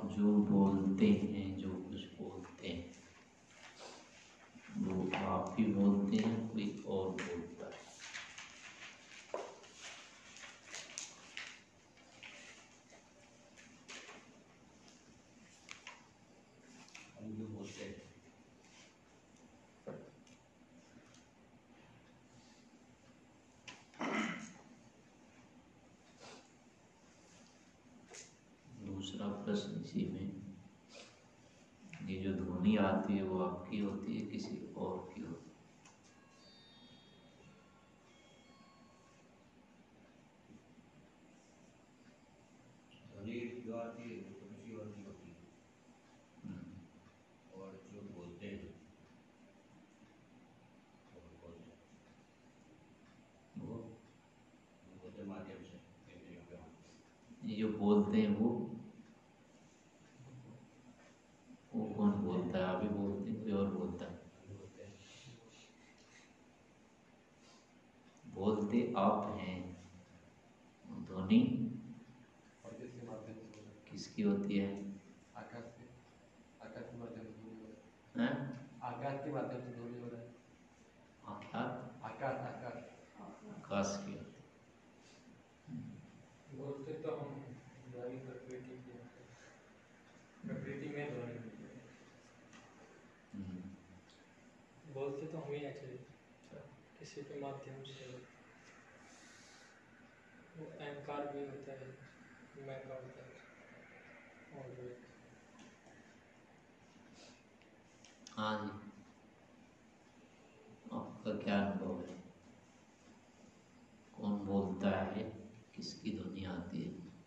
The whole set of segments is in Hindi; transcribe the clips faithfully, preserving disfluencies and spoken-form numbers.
आप जो बोलते हैं, जो कुछ बोलते हैं वो आप ही बोलते हैं, कोई और बोलता है? हम जो बोलते हैं दूसरा प्रश्न इसी में, ये जो ध्वनि आती है वो आपकी होती है किसी और की होती है? ध्वनि जो आती है वो किसी और की होती है, और जो बोलते हैं वो बोलते हैं वो बोलते माध्यम से इंद्रियों के माध्यम। ये जो बोलते हैं वो वो कौन बोलता है? आप ही बोलते हैं, कोई और बोलता है? बोलते हैं बोलते आप हैं, ध्वनि और किसके माध्यम से हो रहा है? किसकी होती है? आकाश के आकाश के माध्यम से ध्वनि हो रहा है। हैं? आकाश के माध्यम से ध्वनि हो रहा है। आकाश आकाश आकाश आकाश की होती बोलते तो हम ध्वनि प्रकृति की होते हैं, प्रकृति में ध्वनि होती है। है। बोलते तो हम ही एक्चुअली किसी के माध्यम से, वो अहंकार भी होता है, मैं का होता है, और हाँ जी, आपका क्या अनुभव है? कौन बोलता है, किसकी ध्वनि आती है?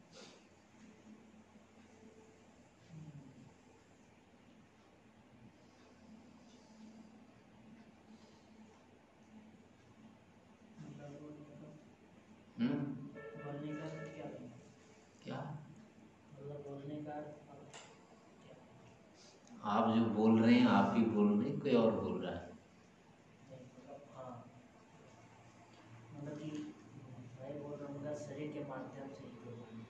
हम्म? बोलने का क्या है? क्या मतलब बोलने का आप जो बोल रहे हैं आप ही बोल रहे हैं, कोई और बोल रहा है? मतलब हाँ, मतलब कि मैं बोल रहा हूँ मतलब शरीर के माध्यम से ही बोल रहा हूँ।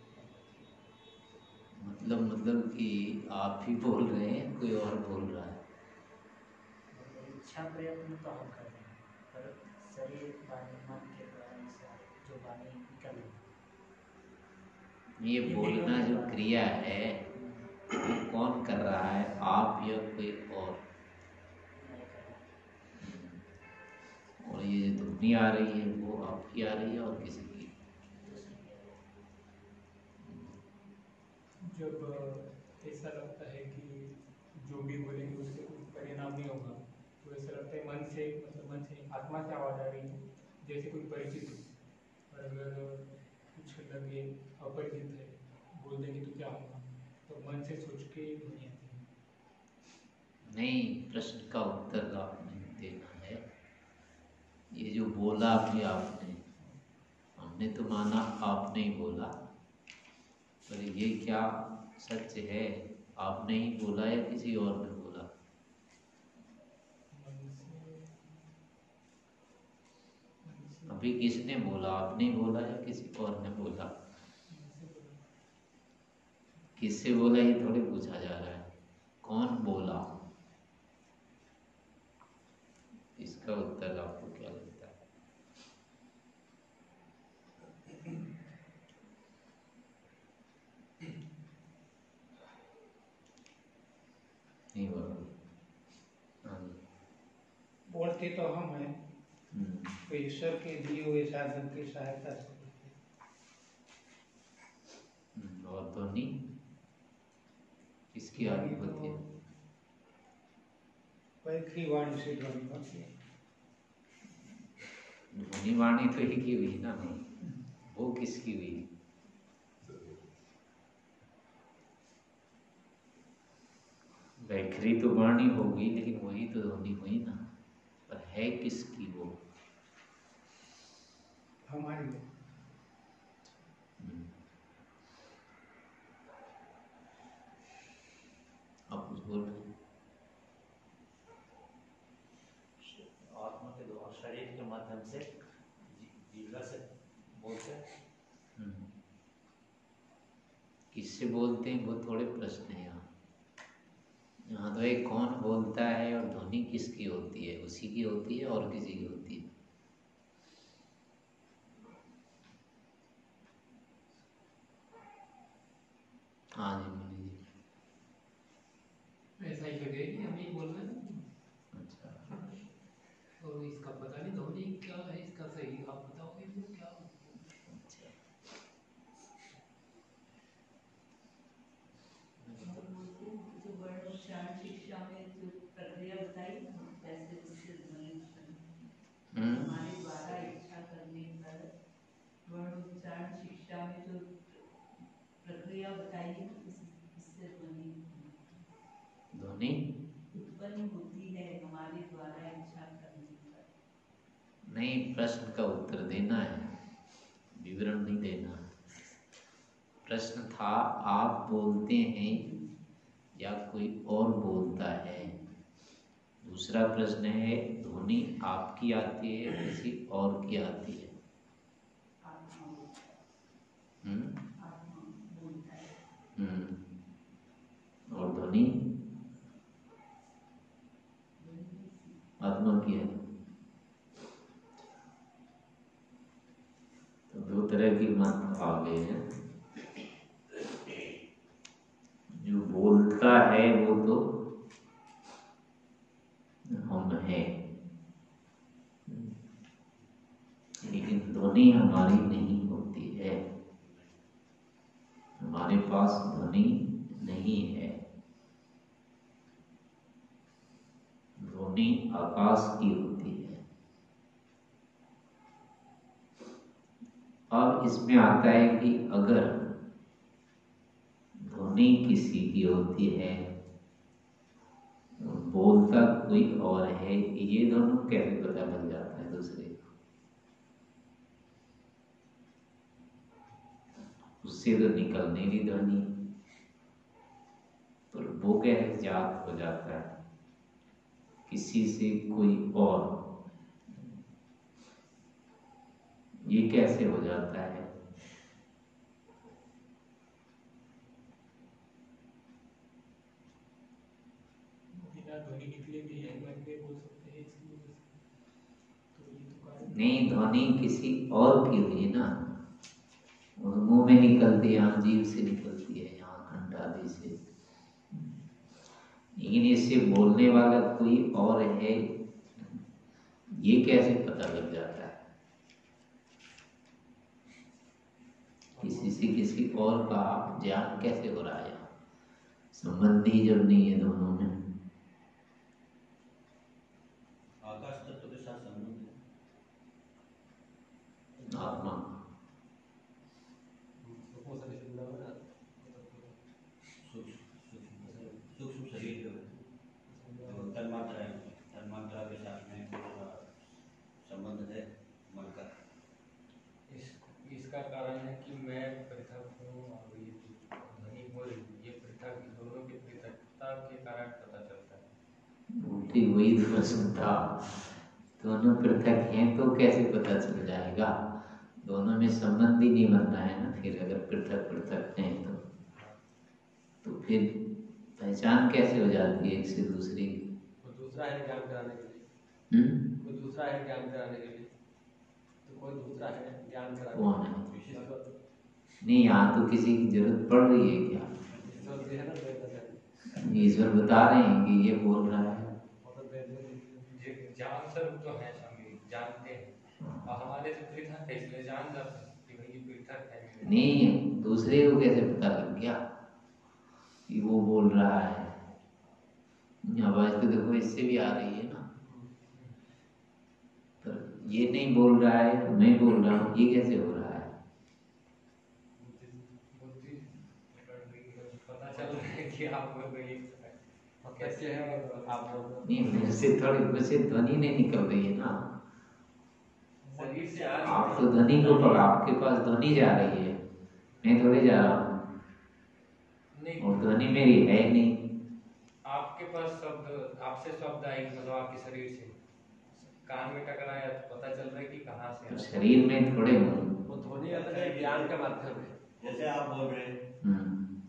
मतलब मतलब कि आप ही बोल रहे हैं, कोई और बोल रहा है? मतलब इच्छा प्रयत्न तो हम कर रहे हैं, पर शरीर वाणी मन के द्वारा ऐसा जो वाणी निकल रही है। ये बोलना जो क्रिया है वो कौन कर रहा है, आप या कोई और? नहीं कर रहा और ये जो ध्वनि आ रही है वो आपकी आ रही है और किसी की? दूसरी के लिए। जब ऐसा लगता है कि जो भी बोलेंगे उससे कुछ परिणाम नहीं होगा, तो ऐसा लगता है मन से, मतलब मन से आत्मा से आवाज़ आ रही है जैसे कुछ परिचित हो, और अगर कुछ लगे अपरिचित है, बोल देंगे तो क्या होगा, तो मन से सोच के ध्वनि आती है। नहीं, प्रश्न का उत्तर आपने देना है। ये जो बोला भी आपने, हमने तो माना आपने ही बोला, पर ये क्या सच है, आपने ही बोला या किसी और ने बोला? मन से मन से अभी किसने बोला, आपने ही बोला या किसी और ने बोला? मन से बोला। किससे बोला ये थोड़ी पूछा जा रहा है, कौन बोला, इसका उत्तर आपको क्या लगता है? नहीं बोला? हाँ जी। बोलते तो हम हैं, हम्म, तो ईश्वर के दिए हुए साधन की सहायता से बोलते हैं। हम्म, और ध्वनि किसकी आदत होती है? पैखी वाणी से ध्वनि होती है। ध्वनि वाणी तो एक ही हुई ना, वो किसकी हुई? वैखरी तो वाणी होगी, लेकिन वही तो ध्वनि हुई ना, पर है किसकी वो? हमारी हम्म। आप कुछ बोल रहे हैं? आत्मा के द्वारा शरीर के माध्यम से जी- जीवा से बोलते हैं। हम्म। किससे बोलते हैं वो थोड़े प्रश्न है यहाँ। यहाँ तो एक कौन बोलता है और ध्वनि किसकी होती है, उसी की होती है और किसी की होती है। हाँ जी मुनि जी। ऐसा ही लगे कि हम ही बोल रहे हैं। अच्छा और इसका पता नहीं ध्वनि क्या है, इसका सही आप बताओगे तो क्या। अच्छा जो वर्ण उच्चारण शिक्षा में जो प्रक्रिया बताई वैसे उससे ध्वनि हम्म हमारे द्वारा इच्छा करने पर वर्ण उच्चारण शिक्षा में जो प्रक्रिया बताई है इस- इससे ध्वनि ध्वनि उत्पन्न होती है हमारे द्वारा इच्छा करने पर। नहीं, प्रश्न का उत्तर देना है, विवरण नहीं देना। प्रश्न था आप बोलते हैं या कोई और बोलता है। दूसरा प्रश्न है ध्वनि आपकी आती है किसी और की आती है। आत्मा बोलता है, हम्म आत्मा बोलता है। हम्म और ध्वनि आत्मा की है। तो दो तरह की मत आ गए हैं। जो बोलता है वो तो हम हैं, लेकिन ध्वनि हमारी नहीं होती है। हमारे पास ध्वनि नहीं है। ध्वनि आकाश की होती है। अब इसमें आता है कि अगर ध्वनि किसी की होती है, बोलता कोई और है, ये दोनों कैसे पता लग जाता है दूसरे को? उससे तो निकल नहीं रही ध्वनि, तो वो कैसे जात हो जाता है किसी से कोई और? ये कैसे हो जाता है? बिना ध्वनि निकले भी एक मन में बोल सकते हैं इसकी वजह से, तो ये तो कारण नहीं, ध्वनि किसी और की हुई ना, और मुंह में निकलती है, यहाँ जीभ से निकलती है, यहाँ कंठ आदि से। लेकिन इससे बोलने वाला कोई और है, ये कैसे पता लग जाता है? किसी से किसी और का ज्ञान कैसे हो रहा है? संबंधी जब नहीं है दोनों में। आकाश तत्व के साथ संबंध है। आत्मा सूक्ष्म शरीर से जुड़ा हुआ है ना। सूक्ष्म सूक्ष्म सूक्ष्म शरीर जो है जो तन्मात्रा है, तन्मात्रा के साथ में उसका संबंध है मन का। इस इसका कारण है कि मैं पृथक हूँ और ये ध्वनि हो रही है, ये पृथक, दोनों की पृथकता के कारण पता चलता है। उल्टी वही तो प्रश्न था, दोनों पृथक हैं तो कैसे पता चल जाएगा? दोनों में संबंध ही नहीं बन रहा है ना। फिर अगर पृथक पृथक हैं तो तो फिर पहचान कैसे हो जाती है एक से दूसरी? कोई दूसरा है ज्ञान कराने के लिए, हम्म कोई दूसरा है ज्ञान कराने के लिए, तो कोई दूसरा है ज्ञान कराने कौन के है? लिए। ईश्वर नहीं, यहाँ तो किसी की जरूरत पड़ रही है क्या? ईश्वर जी है ना, द्वैत है। ईश्वर बता रहे हैं कि ये बोल रहा है। वो तो द्वैत है। ये ज्ञान स्वरूप तो है स्वामी, जानते हैं, और हमारे से पृथक है इसलिए जान जाते हैं कि भाई ये पृथक है मेरे। नहीं, दूसरे को कैसे पता लग गया कि वो बोल रहा है? आवाज तो देखो इससे भी आ रही है ना, पर ये नहीं बोल रहा है, मैं बोल रहा हूँ, ये कैसे हो रहा है? बुद्धि पकड़ रही है, पता चल रहा है कि आप लोग ये कैसे है और आप लोग नहीं, मुझसे थोड़ी मुझसे ध्वनि नहीं निकल रही है ना। शरीर से आ आप तो ध्वनि को पकड़, आपके पास ध्वनि जा रही है, मैं थोड़े जा रहा हूँ, नहीं, और ध्वनि मेरी है ही नहीं। आपके पास शब्द, आपसे शब्द आएगी, मतलब आपके शरीर से कान में टकराया तो पता चल रहा है कि कहाँ से तो आया। शरीर में थोड़े हूँ। वो ध्वनि आता है ज्ञान का माध्यम है। जैसे आप बोल रहे हैं, हम्म,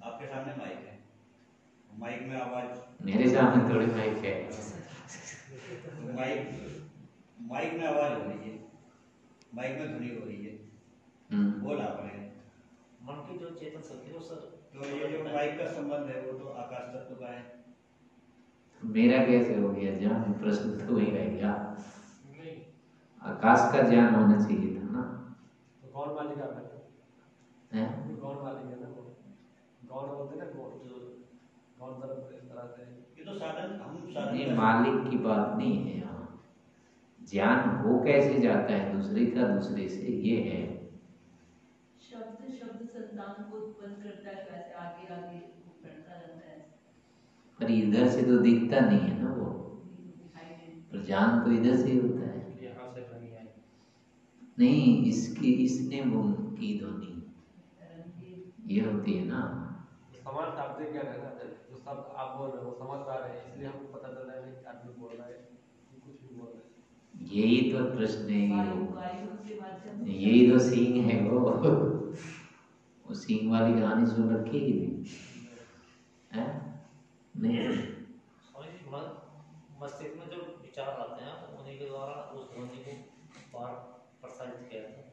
माइक में आवाज मेरे सामने थोड़ी माइक है। माइक माइक में आवाज हो रही है, माइक में ध्वनि हो रही है, हम्म, बोल आप रहे हैं। मन की जो चेतन शक्ति है वो सर तो ये जो माइक का संबंध है वो तो आकाश तत्व का है। मेरा कैसे हो गया ज्ञान? प्रश्न तो वही रह गया, नहीं आकाश का ज्ञान होना चाहिए था ना। तो गौण मालिक आ गया है गौण मालिक है ना वो गौण होते ना गौण जो गौण तरफ इस तरह से ये तो साधन हम ये साधन मालिक की बात नहीं है यहाँ। ज्ञान हो कैसे जाता है दूसरे का दूसरे से, ये है। शब्द शब्द संतान को उत्पन्न करता है, वैसे आगे आगे वो बढ़ता रहता है, पर इधर से तो दिखता नहीं है ना वो, दिखाई नहीं पर ज्ञान तो इधर से ही होता है। यहाँ से ध्वनि आई। नहीं, इसकी इसने वो की ध्वनि तरंगे ये होती है ना। समान शाब्दिक ज्ञान है ना, जो शब्द आप बोल रहे हो वो समझ पा रहे हैं, इसलिए हमको पता चल रहा है कि आदमी बोल रहा है कि कुछ भी बोल रहा है। यही तो प्रश्न है कि वायु वो वायु के माध्यम से यही तो सींग है वो वो सींग वाली कहानी सुन रखी है कि नहीं है? नहीं स्वामी जी, मन मस्तिष्क में जो विचार आते हैं उन्हीं के द्वारा उस ध्वनि को बाहर प्रसारित किया जाता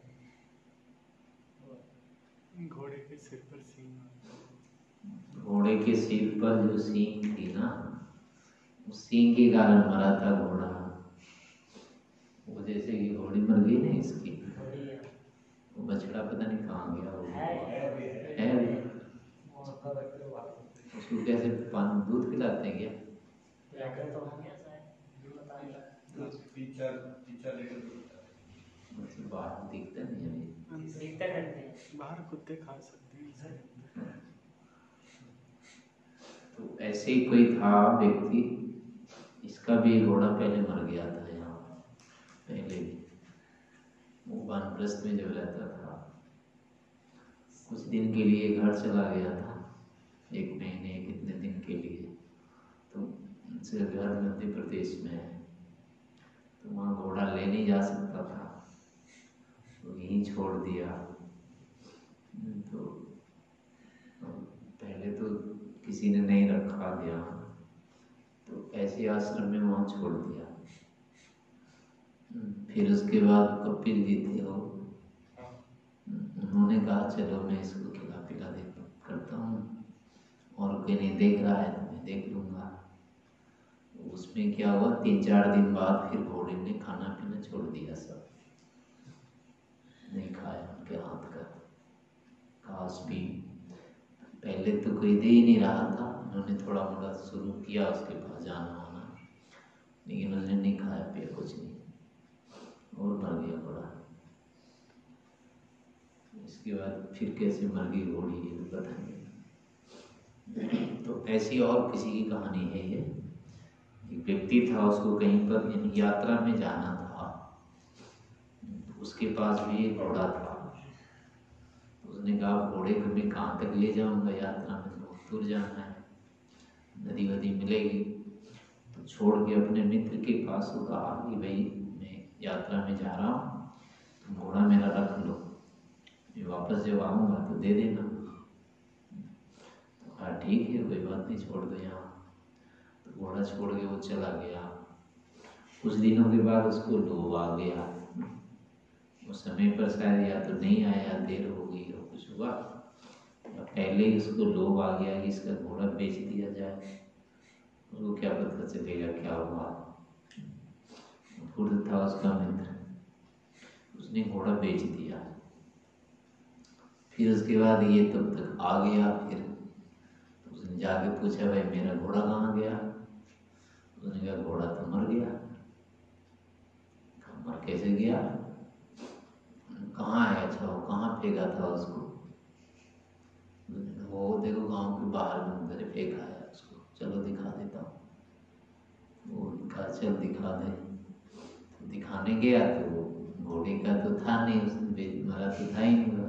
है। घोड़े के सिर पर सींग, घोड़े के सिर पर जो सींग थी ना, उस सींग के कारण मरा था घोड़ा। वो जैसे कि घोड़ी मर गई ना इसकी, थोड़ी है वो बछड़ा पता नहीं कहाँ गया वो है है भी है। है भी। वो अपना रखते हो बात उसको कैसे पानी दूध पिलाते हैं क्या? व्याकरण तो हो गया शायद ये बताइए। टीचर टीचर लेकर दूध है। मतलब बाहर दिखता नहीं है अभी। सीखते करते हैं। बाहर कुत्ते खा सकते हैं। तो ऐसे ही कोई था व्यक्ति, इसका भी घोड़ा पहले मर गया था यहाँ पहले भी। वो वानप्रस्थ में जब रहता था, कुछ दिन के लिए घर चला गया था, एक महीने कितने दिन के लिए। तो उनसे घर मध्य प्रदेश में है, तो वहाँ घोड़ा ले नहीं जा सकता था, तो यहीं छोड़ दिया। तो पहले तो किसी ने नहीं रखा गया, तो ऐसे आश्रम में वहाँ छोड़ दिया। फिर उसके बाद कपिल जी थे वो, उन्होंने कहा चलो मैं इसको खिला पिला दे करता हूँ, और कोई नहीं देख रहा है तो मैं देख लूँगा। उसमें क्या हुआ, तीन चार दिन बाद फिर घोड़े ने खाना पीना छोड़ दिया, सब नहीं खाया उनके हाथ का घास भी। पहले तो कोई दे ही नहीं रहा था, उन्होंने थोड़ा मोड़ा शुरू किया उसके पास जाना आना, लेकिन उन्होंने नहीं खाया पिया कुछ नहीं, और मर गया घोड़ा। इसके बाद फिर कैसे मर गई घोड़ी ये भी बताएंगे। तो ऐसी और किसी की कहानी है ये। एक व्यक्ति था, उसको कहीं पर यात्रा में जाना था, उसके पास भी एक घोड़ा था। उसने कहा घोड़े को मैं कहाँ तक ले जाऊंगा, यात्रा में बहुत दूर जाना है, नदी वदी मिलेगी। तो छोड़ के अपने मित्र के पास वो कहा कि भाई मैं यात्रा में जा रहा हूँ, तुम घोड़ा मेरा रख लो, मैं वापस जब आऊँगा तो दे देना। तो हाँ ठीक है, कोई बात नहीं, छोड़ दो यहाँ। तो घोड़ा छोड़ के वो चला गया। कुछ दिनों के बाद उसको लोभ आ गया, उस समय पर शायद या तो नहीं आया, देर हो गई और कुछ हुआ, या पहले ही उसको लोभ आ गया कि इसका घोड़ा बेच दिया जाए। उसको क्या पता चलेगा क्या हुआ। खुद था उसका मित्र, उसने घोड़ा बेच दिया। फिर उसके बाद ये तब तक आ गया, फिर उसने जाके पूछा भाई मेरा घोड़ा कहाँ गया। उसने कहा घोड़ा तो मर गया। मर कैसे गया, कहाँ है, अच्छा वो कहाँ फेंका था उसको। वो देखो गांव के बाहर में उधर फेंका है उसको, चलो दिखा देता हूँ। वो कहा चल दिखा दे। तो दिखाने गया तो वो घोड़े का तो था नहीं, उसने मरा तो था ही नहीं।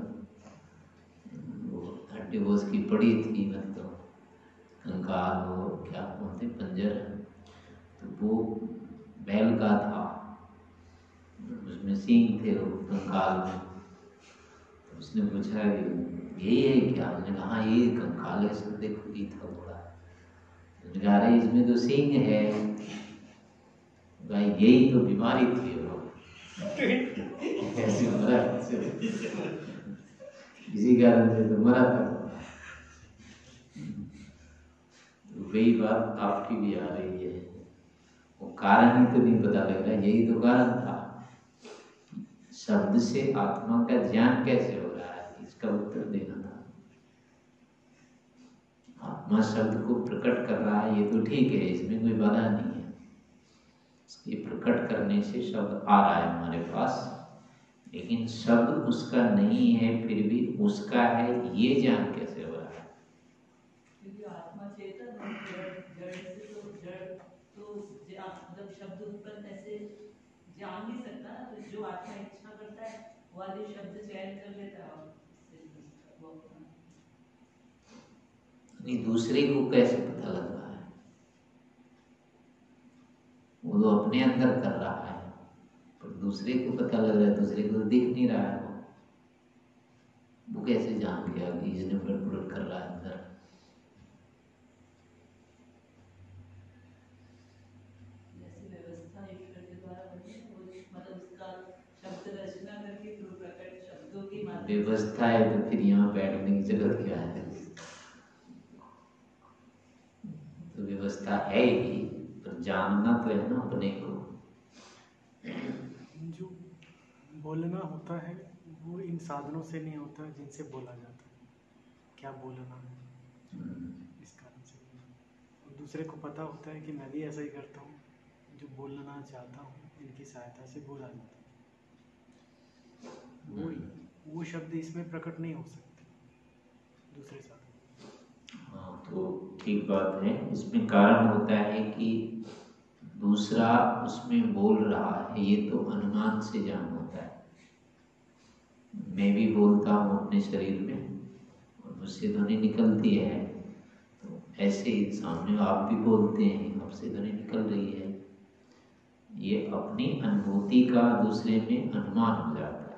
वो हड्डी वो उसकी पड़ी थी, मतलब कंकाल वो क्या बोलते पंजर, तो वो बैल का था, उसमें सींग थे वो कंकाल में। तो उसने पूछा यही है क्या, उसने कहा हाँ यही कंकाल है, इसको देखो ये था घोड़ा। लगा रहे इसमें तो सिंह है भाई, यही तो बीमारी थी वो ऐसे मरा, इसी कारण से तो मरा था। वही बात आपकी भी आ रही है, वो कारण ही तो नहीं पता लग रहा, यही तो कारण था। शब्द से आत्मा का ज्ञान कैसे हो रहा है, इसका उत्तर देना था। आत्मा शब्द को प्रकट कर रहा है, ये तो ठीक है, इसमें कोई बाधा नहीं है। इसके प्रकट करने से शब्द आ रहा है हमारे पास, लेकिन शब्द उसका नहीं है, फिर भी उसका है, ये ज्ञान कैसे हो रहा है? क्योंकि आत्मा चेतन है, जड़ जड़ से तो जड़ तो मतलब शब्द उत्पन्न ऐसे जान नहीं सकता, तो जो आत्मा इच्छा करता है वाले शब्द चयन कर लेता है और वो अपना नहीं, दूसरे को कैसे पता लग रहा है? वो तो अपने अंदर कर रहा है, पर दूसरे को पता लग रहा है, दूसरे को तो दिख नहीं रहा है। वो वो कैसे जान गया कि इसने फटफट कर रहा है अंदर? जैसे व्यवस्था ईश्वर के द्वारा बनी है, वो मतलब उसका शब्द रचना करके फिर प्रकट शब्दों की माध्यम व्यवस्था है तो फिर यहाँ बैठने की जरूरत क्या है? तो व्यवस्था है ही, पर जानना तो है ना अपने को। जो बोलना होता है वो इन साधनों से नहीं होता है जिनसे बोला जाता है। क्या बोलना है, इस कारण से। और दूसरे को पता होता है कि मैं भी ऐसा ही करता हूँ, जो बोलना चाहता हूँ इनकी सहायता से बोला जाता है। वो वो शब्द इसमें प्रकट नहीं हो सकते दूसरे साधन। हाँ, तो ठीक बात है। इसमें कारण होता है कि दूसरा उसमें बोल रहा है, ये तो अनुमान से जान होता है। मैं भी बोलता हूँ अपने शरीर में और मुझसे ध्वनि निकलती है, तो ऐसे ही सामने आप भी बोलते हैं, आपसे ध्वनि निकल रही है। ये अपनी अनुभूति का दूसरे में अनुमान हो जाता है,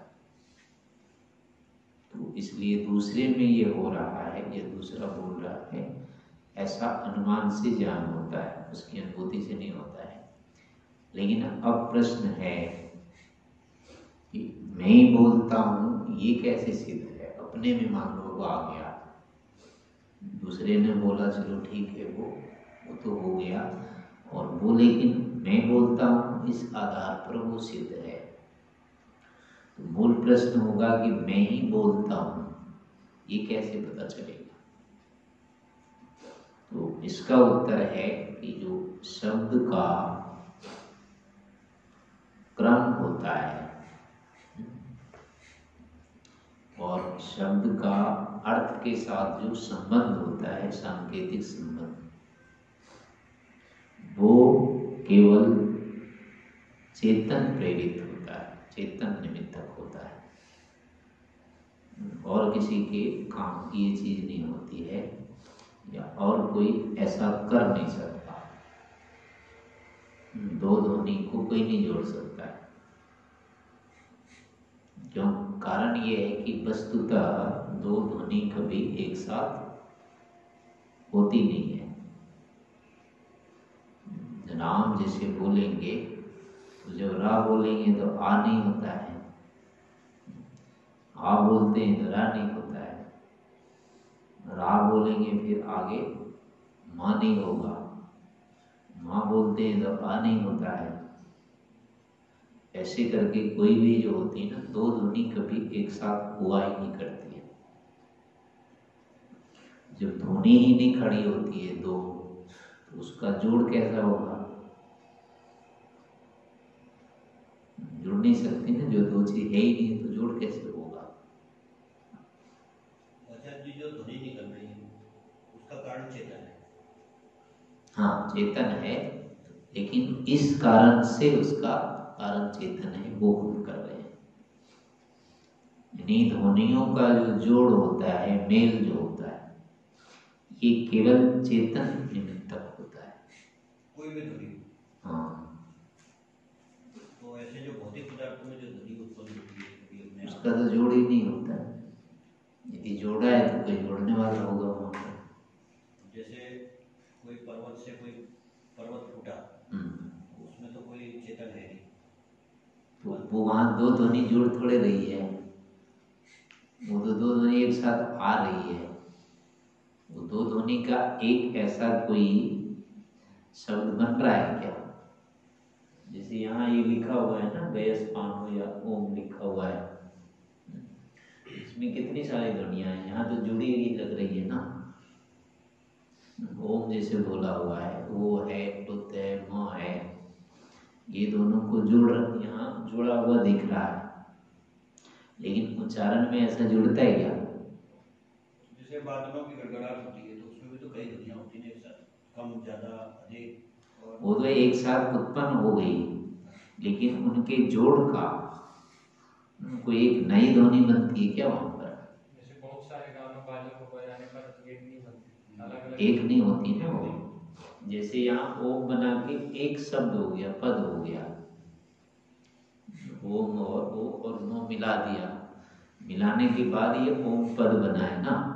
तो इसलिए दूसरे में ये हो रहा है, ये दूसरा बोल रहा है, ऐसा अनुमान से ज्ञान होता है, उसकी अनुभूति से नहीं होता है। लेकिन अब प्रश्न है कि मैं ही बोलता हूँ, ये कैसे सिद्ध है? अपने में मान लो वो आ गया, दूसरे ने बोला चलो ठीक है, वो वो तो हो गया, और वो लेकिन मैं बोलता हूँ, इस आधार पर वो सिद्ध है। तो मूल प्रश्न होगा कि मैं ही बोलता हूँ, ये कैसे पता चलेगा? तो इसका उत्तर है कि जो शब्द का क्रम होता है और शब्द का अर्थ के साथ जो संबंध होता है, सांकेतिक संबंध, वो केवल चेतन प्रेरित होता है, चेतन निमित्तक होता है, और किसी के काम की ये चीज नहीं होती है, या और कोई ऐसा कर नहीं सकता। दो ध्वनि को कोई नहीं जोड़ सकता है। क्यों? कारण ये है कि वस्तुतः दो ध्वनि कभी एक साथ होती नहीं है। राम जैसे बोलेंगे तो जब रा बोलेंगे तो आ नहीं होता है, आ बोलते हैं तो रा नहीं होता है, रा बोलेंगे फिर आगे माँ नहीं होगा, माँ बोलते हैं तो आ नहीं होता है। ऐसे करके कोई भी जो होती है ना, दो ध्वनि कभी एक साथ हुआ ही नहीं करती है। जब ध्वनि ही नहीं खड़ी होती है दो, तो उसका जोड़ कैसा होगा? जुड़ नहीं सकती ना, जो दो चीज है ही नहीं तो जोड़ कैसे होगा? आचार्य जी, जो ध्वनि निकल रही है उसका कारण चेतन है। हाँ, चेतन है, लेकिन इस कारण से उसका कारण चेतन है, वो हम कर रहे हैं। इन्हीं ध्वनियों का जो जोड़ होता है, मेल जो होता है, ये केवल चेतन निमित्तक होता है। कोई भी ध्वनि। हाँ, तो ऐसे जो भौतिक पदार्थों में जो ध्वनि उत्पन्न होती है कभी अपने उसका तो जोड़ ही नहीं होता है। यदि जोड़ा है तो कोई जोड़ने वाला होगा वहाँ पर। जैसे कोई पर्वत तो वो वहाँ दो ध्वनि जुड़ थोड़े रही है, वो तो दो ध्वनि एक साथ आ रही है। वो दो ध्वनि का एक ऐसा कोई शब्द बन रहा है क्या? जैसे यहाँ ये लिखा हुआ है ना, गयस पानो या ओम लिखा हुआ है, इसमें कितनी सारी ध्वनियाँ हैं, यहाँ तो जुड़ी हुई लग रही है ना। ओम जैसे बोला हुआ है, वो है, टुत है, म है, ये दोनों को जुड़ यहाँ जुड़ा हुआ दिख रहा है, लेकिन उच्चारण में ऐसा जुड़ता है क्या? जैसे बादलों की गड़गड़ाहट होती है तो उसमें भी तो कई ध्वनियाँ होती हैं एक साथ, कम ज्यादा अधिक, और वो तो एक साथ उत्पन्न हो गई, लेकिन उनके जोड़ का उनको एक नई ध्वनि बनती है क्या वहां पर? जैसे बहुत सारे गानों बाजों को बजाने पर एक नहीं बनती, अलग अलग एक नहीं होती ना वो। जैसे यहाँ ओम बना के एक शब्द हो गया, पद हो गया, ओम और ओ और नो मिला दिया, मिलाने के बाद ये ओम पद बना है ना।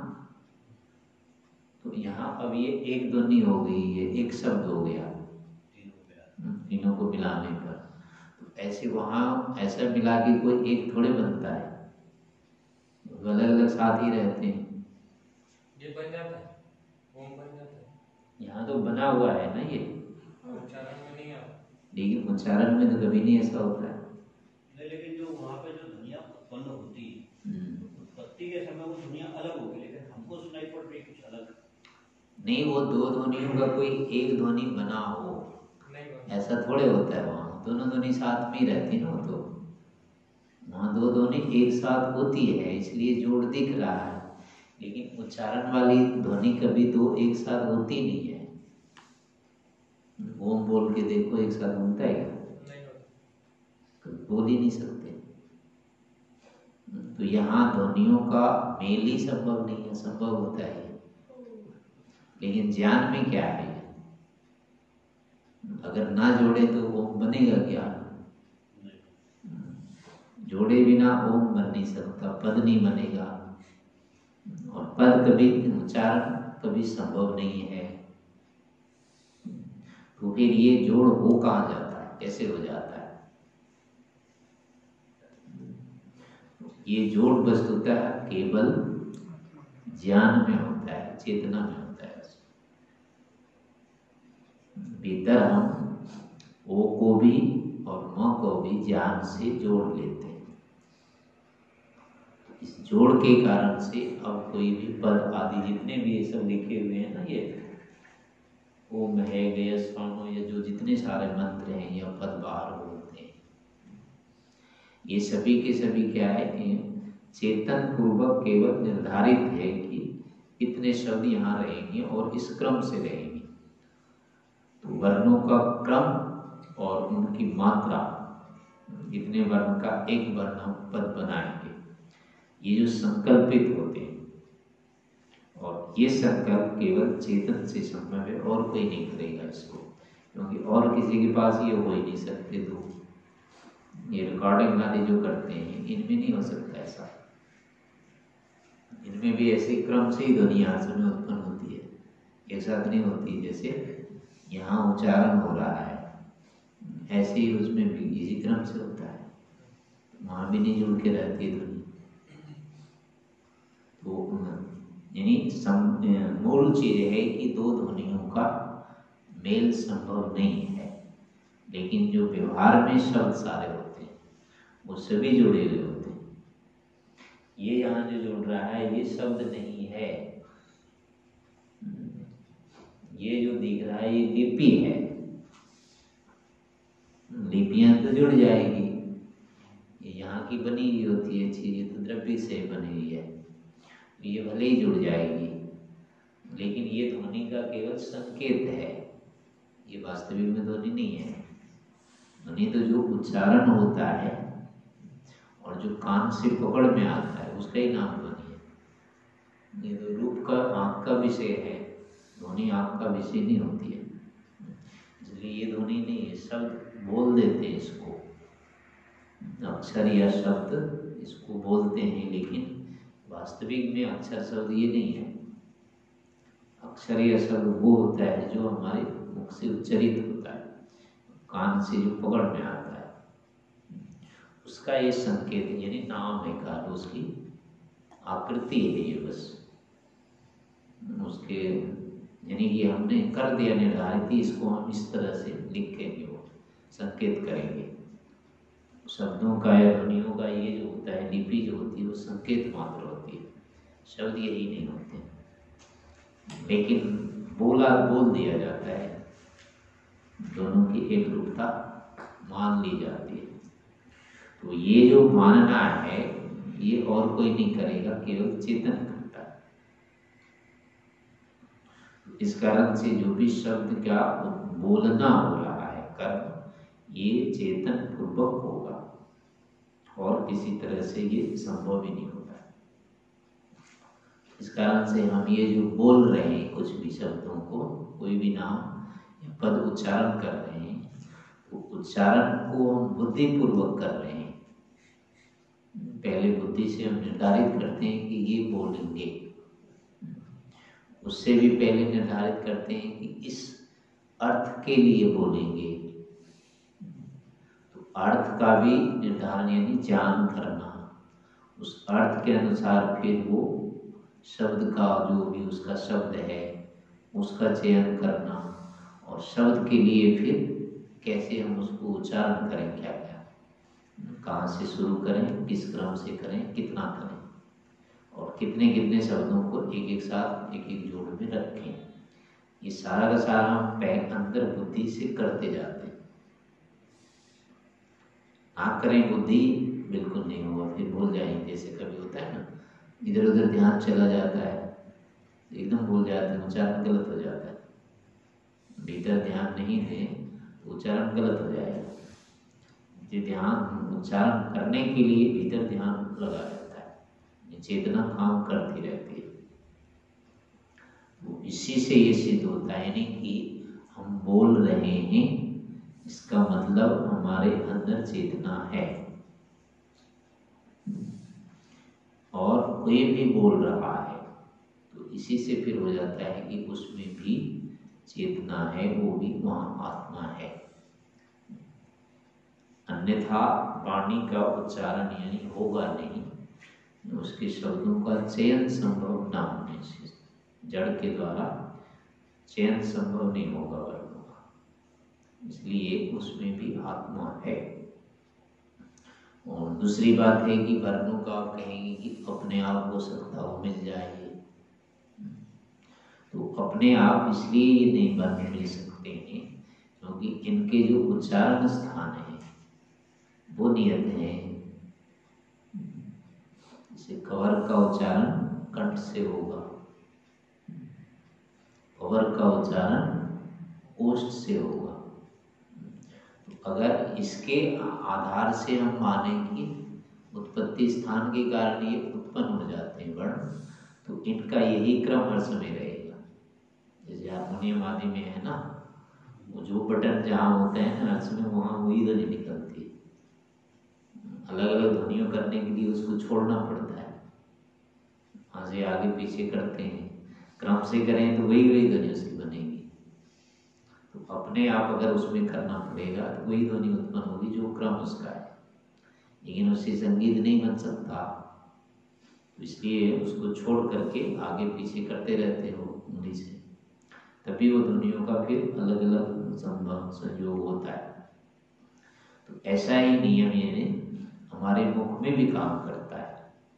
तो यहाँ अब ये एक ध्वनि हो गई, ये एक शब्द हो गया तीनों को मिलाने पर। तो ऐसे वहाँ ऐसा मिला के कोई एक थोड़े बनता है, अलग अलग साथ ही रहते हैं। ये बन जाता है, ओम बन जाता है, यहाँ तो बना हुआ है ना ये, उच्चारण में नहीं आता। लेकिन उच्चारण में तो कभी नहीं ऐसा होता है। नहीं, लेकिन जो वहाँ पे जो ध्वनियाँ उत्पन्न होती है, उत्पत्ति के समय वो ध्वनियाँ अलग होगी, लेकिन हमको सुनाई पड़ रही कुछ अलग। नहीं, वो दो ध्वनियों का कोई एक ध्वनि बना हो, ऐसा थोड़े होता है। वहाँ दोनों ध्वनि साथ में ही रहती है ना, तो वहाँ दो ध्वनि एक साथ होती है, इसलिए जोड़ दिख रहा है, लेकिन उच्चारण वाली ध्वनि कभी दो एक साथ होती नहीं है। ओम बोल के देखो, एक साथ बनता है क्या? कभी बोल ही नहीं सकते। तो यहाँ ध्वनियों का मेल ही संभव नहीं है, संभव होता है, लेकिन ज्ञान में क्या है, अगर ना जोड़े तो ओम बनेगा क्या? जोड़े बिना ओम बन नहीं सकता, पद नहीं बनेगा, और पद कभी उच्चारण कभी संभव नहीं है। तो फिर ये जोड़ हो कहाँ जाता है, कैसे हो जाता है? ये जोड़ वस्तुतः केवल ज्ञान में होता है, चेतना में होता है। भीतर हम ओ को भी और म को भी ज्ञान से जोड़ लेते हैं। इस जोड़ के कारण से अब कोई भी पद आदि जितने भी ये सब लिखे हुए हैं ना, ये ओम है, गय स्वानो, या जो जितने सारे मंत्र हैं या पद बाहर बोलते हैं, ये सभी के सभी क्या है, चेतन पूर्वक केवल निर्धारित है कि इतने शब्द यहाँ रहेंगे और इस क्रम से रहेंगे। तो वर्णों का क्रम और उनकी मात्रा, इतने वर्ण का एक वर्ण हम पद बनाएंगे, ये जो संकल्पित होते हैं, और ये संकल्प केवल चेतन से संभव है, और कोई नहीं करेगा इसको, क्योंकि और किसी के पास ये हो ही नहीं सकते। तो ये रिकॉर्डिंग आदि जो करते हैं, इनमें नहीं हो सकता ऐसा। इनमें भी ऐसे क्रम से ही ध्वनि समय उत्पन्न होती है, एक साथ नहीं होती। जैसे यहाँ उच्चारण हो रहा है, ऐसे ही उसमें भी इसी क्रम से होता है, वहाँ भी नहीं जुड़ के रहती है ध्वनि। तो यानी मूल चीज है कि दो ध्वनियों का मेल संभव नहीं है, लेकिन जो व्यवहार में शब्द सारे होते हैं वो सभी जुड़े हुए होते हैं। ये यहाँ जो जुड़ रहा है ये शब्द नहीं है, ये जो दिख रहा है ये लिपि है। लिपियां तो जुड़ जाएगी, ये यहाँ की बनी हुई होती है चीज, ये तो द्रव्य से बनी हुई है, ये भले ही जुड़ जाएगी, लेकिन ये ध्वनि का केवल संकेत है, ये वास्तविक में ध्वनि नहीं है। ध्वनि तो जो उच्चारण होता है और जो कान से पकड़ में आता है उसका ही नाम ध्वनि है। ये तो रूप का, आँख का विषय है, ध्वनि आँख का विषय नहीं होती है, इसलिए ये ध्वनि नहीं है। शब्द बोल देते हैं इसको, अक्षर या शब्द इसको बोलते हैं, लेकिन वास्तविक में अक्षर शब्द ये नहीं है। अक्षर या शब्द वो होता है जो हमारे मुख से उच्चरित होता है, कान से जो पकड़ में आता है, उसका ये संकेत यानी नाम है काल, उसकी आकृति है ये बस उसके, यानी कि हमने कर दिया निर्धारित, इसको हम इस तरह से लिखेंगे, वो संकेत करेंगे। शब्दों का या ध्वनियों का ये जो होता है, लिपि जो होती है वो संकेत मात्र होती है, शब्द यही नहीं होते। लेकिन बोला बोल दिया जाता है, दोनों की एक रूपता मान ली जाती है। तो ये जो मानना है ये और कोई नहीं करेगा, केवल चेतन करता है। इस कारण से जो भी शब्द क्या बोलना हो रहा है कर्म, ये चेतन पूर्वक होगा और किसी तरह से ये संभव ही नहीं होता है। इस कारण से हम ये जो बोल रहे हैं कुछ भी शब्दों को, कोई भी नाम या पद उच्चारण कर रहे हैं, तो उच्चारण को हम बुद्धिपूर्वक कर रहे हैं। पहले बुद्धि से हम निर्धारित करते हैं कि ये बोलेंगे, उससे भी पहले निर्धारित करते हैं कि इस अर्थ के लिए बोलेंगे। तो अर्थ का भी निर्धारण यानी ज्ञान करना, उस अर्थ के अनुसार फिर वो शब्द का जो भी उसका शब्द है उसका चयन करना, और शब्द के लिए फिर कैसे हम उसको उच्चारण करें, क्या क्या कहाँ से शुरू करें, किस क्रम से करें, कितना करें, और कितने कितने शब्दों को एक एक साथ एक एक जोड़ में रखें। ये सारा का सारा हम पैक अंदर बुद्धि से करते जाते हैं। ना करें बुद्धि बिल्कुल नहीं होगा, फिर भूल जाएंगे। जैसे कभी होता है ना, इधर उधर ध्यान चला जाता है, एकदम भूल जाते हैं, उच्चारण गलत हो जाता है। भीतर ध्यान नहीं दे तो उच्चारण गलत हो जाएगा। ये ध्यान उच्चारण करने के लिए भीतर ध्यान लगा रहता है, चेतना काम करती रहती है। तो इसी से ये सिद्ध होता है नहीं कि हम बोल रहे हैं, इसका मतलब हमारे अंदर चेतना है। और कोई भी बोल रहा है तो इसी से फिर हो जाता है कि उसमें भी चेतना है, वो भी वहाँ आत्मा है। अन्यथा वाणी का उच्चारण यानी होगा नहीं, उसके शब्दों का चयन संभव ना होने से, जड़ के द्वारा चयन संभव नहीं होगा वर्णों का, इसलिए उसमें भी आत्मा है। और दूसरी बात है कि वर्णों का आप कहेंगे कि अपने आप हो सकता हो मिल जाए, तो अपने आप इसलिए ये नहीं वर्ण मिल सकते हैं क्योंकि इनके जो उच्चारण स्थान है वो नियत है। जैसे कवर का उच्चारण कंठ से होगा, पवर का उच्चारण ओष्ठ से होगा। तो अगर इसके आधार से हम माने कि उत्पत्ति स्थान के कारण ये उत्पन्न हो जाते हैं वर्ण, तो इनका यही क्रम हर समय रहेगा। जैसे हारमोनियम आदि में है ना, वो जो बटन जहाँ होते हैं हर समय वहाँ वही ध्वनि निकलती है। अलग अलग ध्वनियों करने के लिए उसको छोड़ना पड़ता है, वहाँ से आगे पीछे करते हैं, क्रम से करें तो वही वही ध्वनि उसकी बनेगी। तो अपने आप अगर उसमें करना पड़ेगा तो वही ध्वनि उत्पन्न होगी जो क्रम उसका है, लेकिन उससे संगीत नहीं बन सकता। तो इसलिए उसको छोड़ करके आगे पीछे करते रहते हो उंगली से, तभी वो ध्वनियों का फिर अलग अलग संभव संयोग होता है। तो ऐसा ही नियम यानी हमारे मुख में भी काम करता है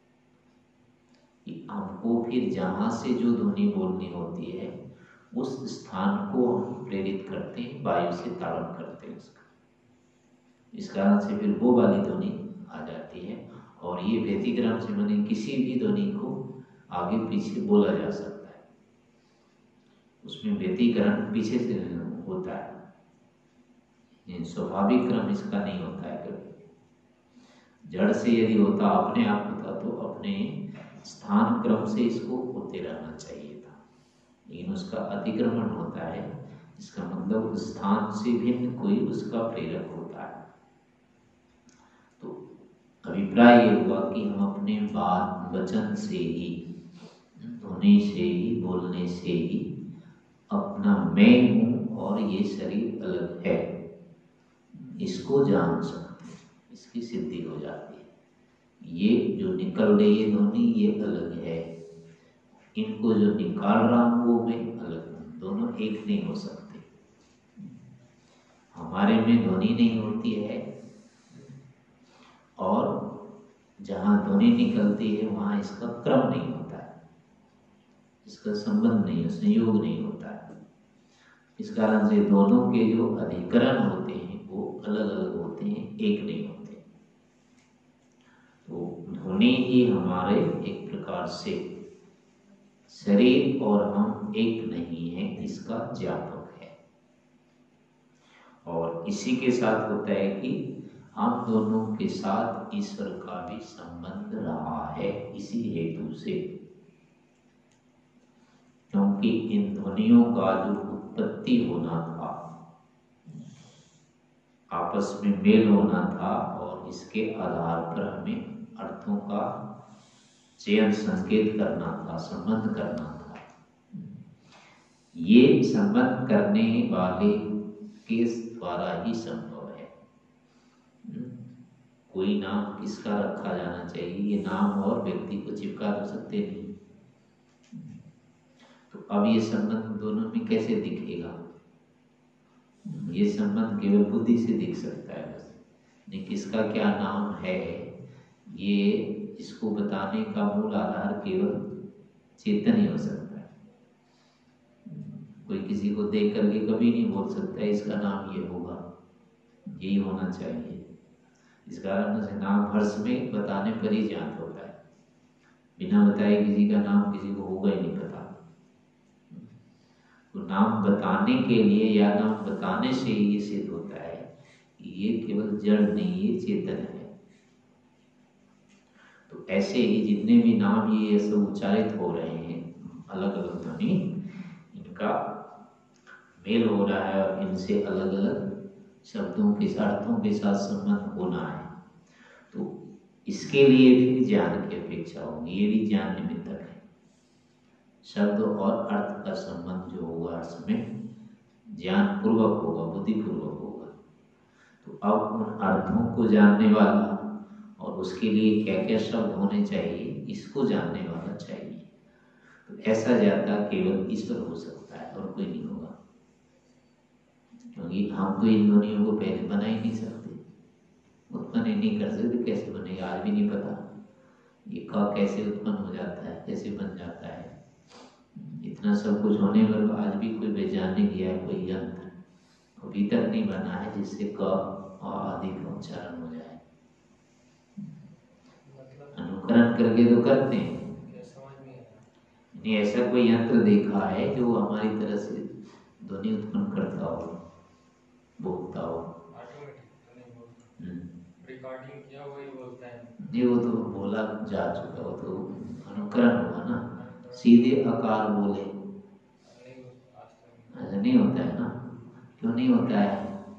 कि हमको फिर जहाँ से जो ध्वनि बोलनी होती है उस स्थान को हम प्रेरित करते हैं, वायु से ताड़न करते हैं उसका। इस कारण से फिर वो वाली ध्वनि आ जाती है। और ये व्यतिक्रम से माने किसी भी ध्वनि को आगे पीछे बोला जा सकता है, उसमें व्यतिकरण पीछे से होता है, स्वाभाविक क्रम इसका नहीं होता है कभी। जड़ से यदि होता, अपने आप होता, तो अपने स्थान क्रम से इसको होते रहना चाहिए था, लेकिन उसका अतिक्रमण होता है। इसका मतलब उस स्थान से भिन्न कोई उसका प्रेरक होता है। तो अभिप्राय ये हुआ कि हम अपने बात वचन से ही, ध्वनि से ही, बोलने से ही अपना मैं हूँ और ये शरीर अलग है, इसको जान सकते हैं। इस इसकी सिद्धि हो जाती है। ये जो निकल रही है ध्वनि ये अलग है, इनको जो निकाल रहा हूँ वो मैं अलग हूँ, दोनों एक नहीं हो सकते। हमारे में ध्वनि नहीं होती है और जहाँ ध्वनि निकलती है वहाँ इसका क्रम नहीं होता है, इसका संबंध नहीं, संयोग नहीं होता है। इस कारण से दोनों के जो अधिकरण होते हैं वो अलग अलग होते हैं, एक नहीं होते। तो ध्वनि ही हमारे एक प्रकार से शरीर और हम एक नहीं है इसका ज्ञापक है। और इसी के साथ होता है कि हम दोनों के साथ ईश्वर का भी संबंध रहा है इसी हेतु से, क्योंकि इन ध्वनियों का जो उत्पत्ति होना था, आपस में मेल होना था और इसके आधार पर हमें अर्थों का चयन संकेत करना था, संबंध करना था। ये संबंध करने वाले के द्वारा ही संभव है। कोई नाम किसका रखा जाना चाहिए, ये नाम और व्यक्ति को चिपका तो सकते नहीं। तो अब ये संबंध दोनों में कैसे दिखेगा? ये संबंध केवल बुद्धि से दिख सकता है बस, नहीं किसका क्या नाम है ये इसको बताने का मूल आधार केवल चेतन ही हो सकता है। कोई किसी को देख करके कभी नहीं बोल सकता इसका नाम ये होगा, यही होना चाहिए। इस कारण से नाम हर्ष में बताने पर ही ज्ञात होता है, बिना बताए किसी का नाम किसी को होगा ही नहीं पता। तो नाम बताने के लिए या नाम बताने से ये सिद्ध होता है कि ये केवल जड़ नहीं, ये चेतन है। तो ऐसे ही जितने भी नाम ये ऐसे उच्चारित हो रहे हैं अलग अलग ध्वनि, इनका मेल हो रहा है और इनसे अलग अलग शब्दों के अर्थों के साथ संबंध होना है। तो इसके लिए भी ज्ञान की अपेक्षा होगी, ये भी ज्ञान निमित्तक है। शब्द और अर्थ का संबंध जो होगा उसमें ज्ञान पूर्वक होगा, बुद्धि पूर्वक होगा। तो अब उन अर्थों को जानने वाला और उसके लिए क्या क्या शब्द होने चाहिए इसको जानने वाला चाहिए। तो ऐसा ज्ञाता केवल ईश्वर हो सकता है और कोई नहीं होगा, क्योंकि हम तो इन ध्वनियों को पहले बना ही नहीं सकते, उत्पन्न ही नहीं कर सकते। कैसे बनेगा आज भी नहीं पता, ये क कैसे उत्पन्न हो जाता है, कैसे बन जाता है। इतना सब कुछ होने पर आज भी कोई वैज्ञानिक या कोई यंत्र अभी तक नहीं बना है जिससे क और आदि का उच्चारण हो जाए। अनुकरण करके तो करते हैं, नहीं ऐसा कोई यंत्र देखा है जो हमारी तरह से ध्वनि उत्पन्न करता हो, बोलता हो। रिकॉर्डिंग किया वही बोलता है, नहीं वो तो बोला जा चुका, वो तो अनुकरण हुआ ना, सीधे आकार बोले ऐसा नहीं होता है ना। क्यों नहीं होता है?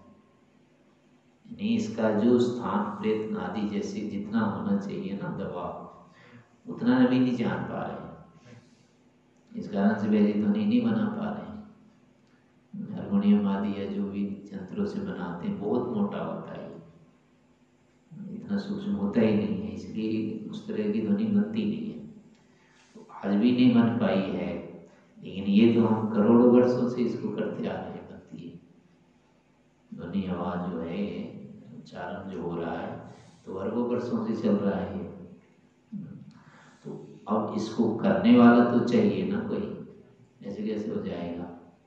नहीं इसका जो स्थान प्रेत आदि जैसे जितना होना चाहिए ना दबाव, उतना अभी नहीं जान पा रहे। इस कारण से वैसी ध्वनि नहीं बना पा रहे। हारमोनियम आदि या जो भी यंत्रों से बनाते हैं बहुत मोटा होता है, इतना सूक्ष्म होता ही नहीं है, इसलिए उस तरह की ध्वनि बनती नहीं है। तो आज भी नहीं बन पाई है, लेकिन ये तो हम करोड़ों वर्षों से इसको करते आ रहे हैं, बनती है ध्वनि आवाज जो है, उच्चारण जो हो रहा है तो अरबों वर्षों से चल रहा है। तो अब इसको करने वाला तो चाहिए ना कोई, ऐसे कैसे हो जाएगा?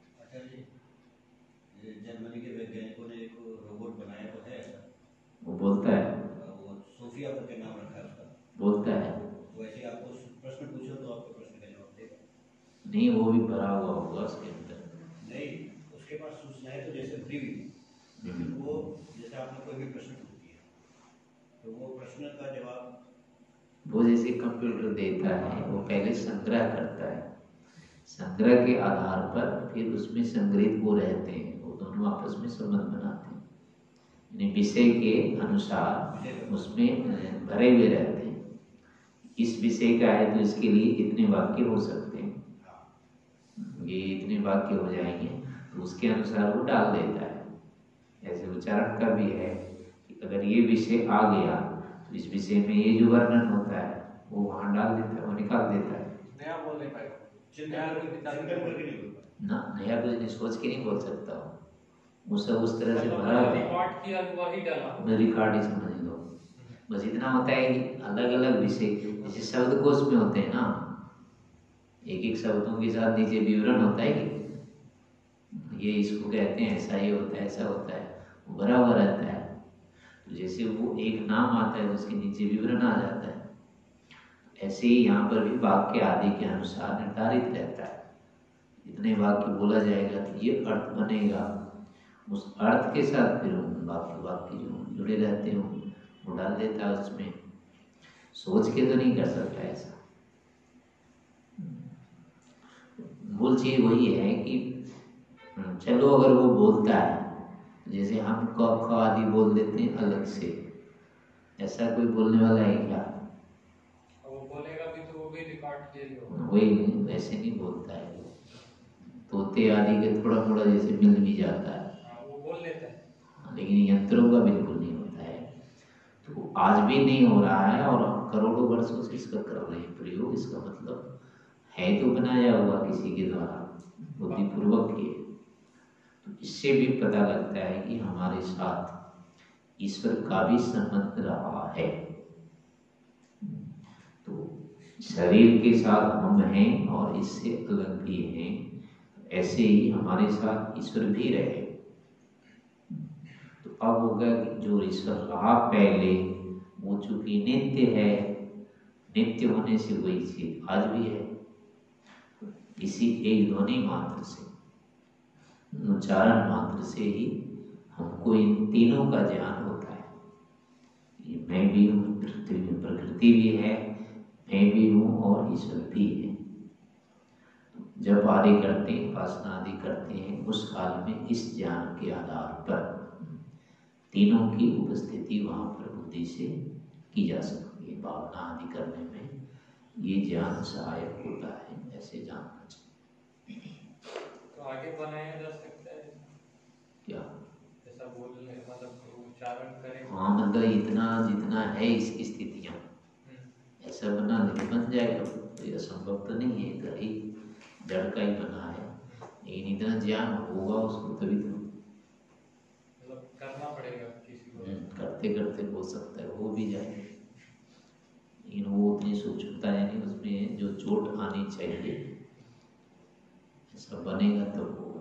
जर्मनी के वैज्ञानिकों ने एक रोबोट बनाया तो है ऐसा, वो बोलता है, वो सोफिया करके नाम रखा है उसका, बोलता है। वैसे आपको प्रश्न पूछो तो आपको प्रश्न का जवाब देगा। नहीं वो भी भरा हुआ होगा उसके अंदर। नहीं उसके पास सूचना है तो जैसे फ्री भी, लेकिन वो जैसे आपने कोई भी प्रश्न पूछ दिया तो वो प्रश्न का जवाब वो जैसे कंप्यूटर देता है, वो पहले संग्रह करता है, संग्रह के आधार पर फिर उसमें संग्रहित वो रहते हैं, वो दोनों आपस में संबंध बनाते हैं, यानी विषय के अनुसार उसमें भरे हुए रहते हैं। इस विषय का है तो इसके लिए इतने वाक्य हो सकते हैं, ये इतने वाक्य हो जाएंगे तो उसके अनुसार वो डाल देता है। ऐसे उच्चारण का भी है कि कि अगर ये विषय आ गया तो इस विषय में ये जो वर्णन होता है वो वहां डाल देता है, वो निकाल देता है। नया बोल नहीं पाएगा, चिंतन करके चिंतन करके नहीं बोल पाए। ना नया कुछ नहीं सोच के नहीं बोल सकता हूँ, उसे उस तरह से भरा मतलब हुआ रिकॉर्ड किया हुआ ही डाला। मैं रिकॉर्ड ही समझ लो। बस इतना होता है कि अलग अलग विषय जैसे शब्दकोश में होते हैं ना, एक एक शब्दों के साथ नीचे विवरण होता है कि ये इसको कहते हैं, ऐसा ही होता है, ऐसा होता है, वो भरा हुआ रहता है। तो जैसे वो एक नाम आता है उसके नीचे विवरण आ जाता है, ऐसे ही यहाँ पर भी वाक्य आदि के अनुसार निर्धारित रहता है। इतने वाक्य बोला जाएगा तो ये अर्थ बनेगा, उस अर्थ के साथ फिर वाक्य वाक्य जो जुड़े रहते हैं वो डाल देता है उसमें। सोच के तो नहीं कर सकता ऐसा। मूल चीज वही है कि चलो अगर वो बोलता है, जैसे हम क ख आदि बोल देते हैं अलग से, ऐसा कोई बोलने वाला है क्या? वो बोलेगा भी तो वो भी रिकॉर्ड किया ही होगा। वही नहीं, वैसे नहीं बोलता है। तोते आदि के थोड़ा थोड़ा जैसे मिल भी जाता है, वो बोल लेता है, लेकिन यंत्रों का बिल्कुल नहीं होता है। तो आज भी नहीं हो रहा है और हम करोड़ों वर्षों से इसका कर रहे हैं प्रयोग। इसका मतलब है तो बनाया हुआ किसी के द्वारा, बुद्धिपूर्वक किए। तो इससे भी पता लगता है कि हमारे साथ ईश्वर का भी संबंध रहा है। तो शरीर के साथ हम हैं और इससे अलग भी हैं, ऐसे ही हमारे साथ ईश्वर भी रहे। तो अब होगा कि जो ईश्वर रहा पहले वो चूंकि नित्य है, नित्य होने से वही चीज आज भी है। इसी एक ध्वनि मात्र से, उच्चारण मात्र से ही हमको इन तीनों का ज्ञान होता है। ये मैं भी हूँ, पृथ्वी में प्रकृति भी है, मैं भी हूँ और ईश्वर भी है। जब आदि करते हैं, उपासना आदि करते हैं, उस काल में इस ज्ञान के आधार पर तीनों की उपस्थिति वहां पर बुद्धि से की जा सकती है। भावना आदि करने में ये ज्ञान सहायक होता है, ऐसे जानना चाहिए। तो आगे बनाया जा सकता है क्या ऐसा बोलने, मतलब उच्चारण करें। हाँ, मतलब इतना जितना है इसकी स्थितियाँ ऐसा बना नहीं बन जाएगा, तो असंभव तो नहीं है, इधर ही जड़ का ही बना है। लेकिन इतना ज्ञान होगा उसको तभी तो, मतलब करना पड़ेगा किसी को। करते करते हो सकता है हो भी जाए, लेकिन वो उतनी सूक्ष्मता है नहीं उसमें जो चोट आनी चाहिए, ऐसा बनेगा तो होगा।